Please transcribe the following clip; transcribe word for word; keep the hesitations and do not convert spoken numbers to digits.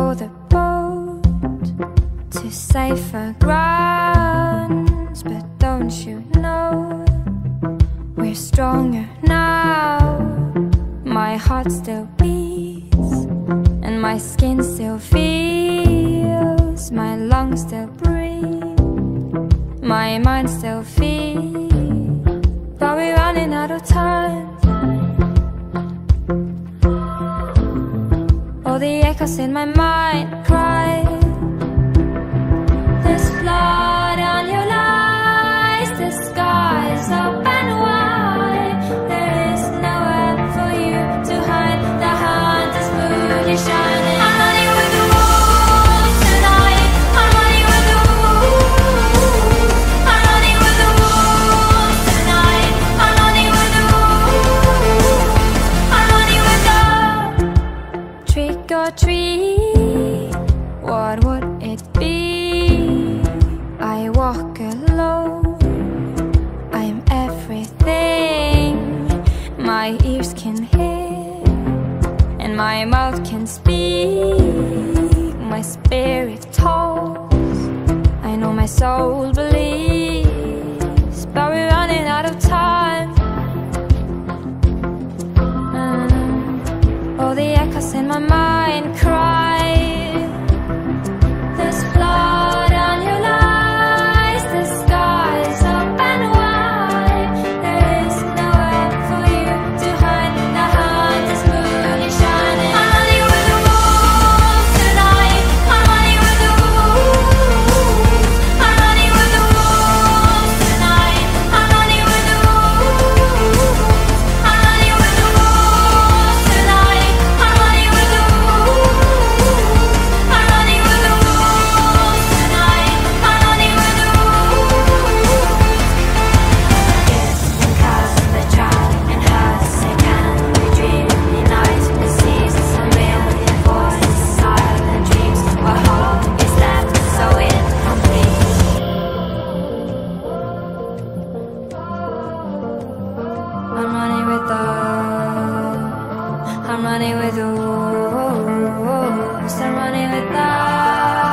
row the boat to safer grounds, but don't you know we're stronger now? My heart still beats and my skin still feels, my lungs still breathe, my mind still feels, but we're running out of time. All the echoes in my mind cry, there's blood on your lies, the sky's up and wide, there is nowhere for you to hide, the hunt is moon is shining. I'm running with the wolves tonight, I'm running with the wolves, I'm running with the wolves tonight, I'm running with the wolves, I'm running with the trick or treat, what would it be? I walk alone, I'm everything my ears can hear and my mouth can speak, my spirit talks, I know my soul believes, but we're running out of time. uh, All the echoes in my mind cry, there's blood on your lies, the sky's up and wide, there is nowhere for you to hide, the hunt is moon is shining. I'm running with the wolves tonight, I'm running with the wolves, I'm running with the wolves tonight, I'm running with the wolves, I'm running with the wolves tonight, I'm running with the wolves, I'm running with the wolves tonight, I'm running with the wolves. Kiss and cuss the child and huss again, we dream in night, the seasons a million voices, silent dreams, what hope is left so incomplete. I'm running with the, I'm running with the wolves, I'm running with the